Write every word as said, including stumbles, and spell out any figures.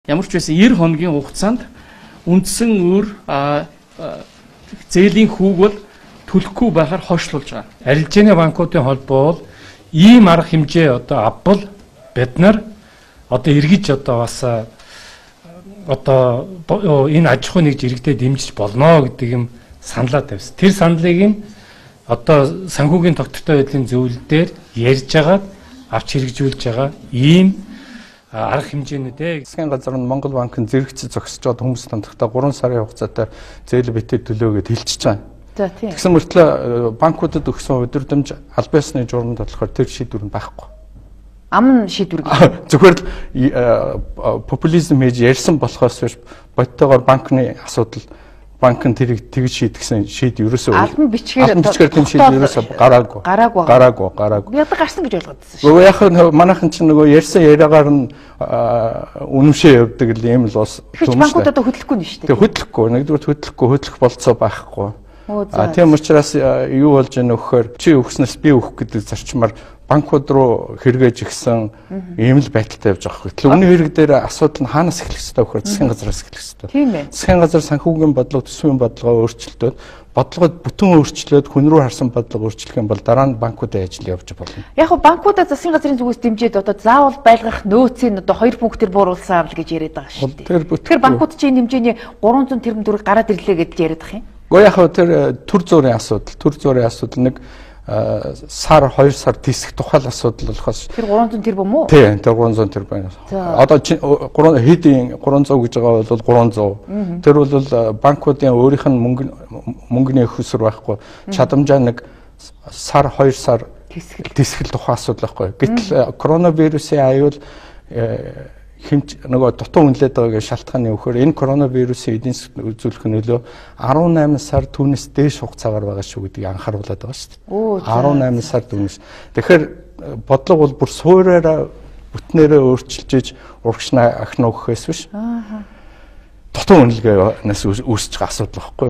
Ямар ч байсан нэр хоногийн хугацаанд үндсэн өөр зээлийн хүүг бол төлөхгүй байхаар хойшлуулж байгаа. Арилжааны банкуудын холбоо бол ийм арга хэмжээ одоо авбал бид нар одоо эргэж одоо бас одоо энэ аж ахуй нэгж иргэдэд дэмжиж болно гэдэг юм саналаа тавьсан. Тэр саналыг нь одоо санхүүгийн тогтвортой байдлын зөвлөл дээр ярьж агаад авч хэрэгжүүлж байгаа ийм арга хэмжээнүүдээ засгийн газар нь Монгол банкын зэрэгцээ зогсож байгаа хүмүүс томдохдоо гурван сарын хугацаатай зээл битээ төлөөгөд хэлчихэж байгаа. За тийм. Тэгсэн мөртлөө банкудад өгсөн удирдамж аль биесны журманд болохоор тэр шийдвэр нь байхгүй. Амн шийдвэр гэж. Зөвхөн л популизм хийж ярьсан болохоос биш бодтойгоор банкны асуудал банк нь тэрийг тэгж шийдгсэн шийд ерөөсөө албан бичгээр албан бичгээр тийм шийд ерөөсөө гараагүй. Гараагүй. Гараагүй, гараагүй. Яд гарсан гэж ойлгодсон шүү. Нөгөө яг манайхан чинь нөгөө ярьсан яриагаар нь үнэмшээ явдаг л юм л бас хүмүүс банкуд одоо хөдлөхгүй нь шүү дээ. Тэг хөдлөхгүй, нэгдүгээр хөдлөхгүй, хөдлөх болцоо байхгүй. А тийм учраас юу болж байгаа нөхөр чи өгснөөс би өгөх гэдэг зарчмаар банкуд руу хэрэгэж игсэн ийм л байдалтай явж байгаа хэрэг. Үүний хэрэг дээр асуудал нь хаанаас эхлэх ёстой вэ? Засгийн газраас эхлэх ёстой. Тийм ээ. Засгийн газар санхүүгийн бодлого, төсвийн бодлогоо өөрчилдөд, бодлогод бүтэн өөрчлөөд хүн рүү харсан бодлого өөрчлөх юм бол дараа нь банкуудын ажил явж болно. Яг нь банкудаа засгийн газрын зүгээс дэмжиж одоо заавал байлгах нөөцийн одоо хоёр пунктээр бууруулсан авал гэж яриад байгаа шүү дээ. Тэгэхээр банкуд чинь хэмжээний гурван зуун тэрбум төгрөг гараад ирлээ гэж яриад байгаа юм. Гэхдээ яг тэр төр зургийн асуудал, төр зургийн асуудал нэг сар хоёр сар тисэх тухайл асуудал болохоос тэр гурван зуун тэрбум уу? Тийм, тэр гурван зуун тэрбум. Одоо гурван хэдийн гурван зуун гэж байгаа бол гурван зуун. Тэр бол банкуудын өөрийнх нь мөнгө мөнгөний хөсөр байхгүй. Чадамжаа нэг сар хоёр сар тисгэл тухай асуудал байхгүй. Гэтэл коронавирусын аюул хэмж нөгөө дутуу үнэлээд байгаагийн шалтгааны өгөхөр энэ коронавирусын эдийн засгийн үзүүлэх нөлөө арван найман сар түүнээс дээш хугацаагаар байгаа шүү гэдгийг анхааруулад байгаа шүү дээ. арван найман сар түүнээс. Тэгэхээр бодлого бол бүр суураараа бүтнээрээ өөрчилж иж урагшнаа ахин өгөхөөс биш. Аа. Дутуу үнэлгээнээс үүсэж байгаа асуудал байхгүй.